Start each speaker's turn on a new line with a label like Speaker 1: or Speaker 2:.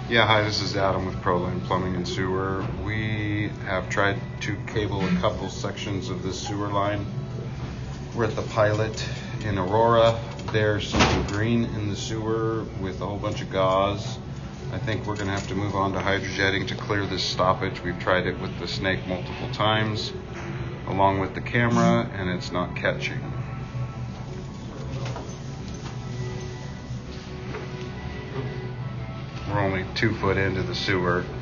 Speaker 1: Yeah, hi, this is Adam with ProLane Plumbing and Sewer. We have tried to cable a couple sections of this sewer line. We're at the pilot in Aurora. There's something green in the sewer with a whole bunch of gauze. I think we're going to have to move on to hydrojetting to clear this stoppage. We've tried it with the snake multiple times, along with the camera, and it's not catching. We're only 2 foot into the sewer.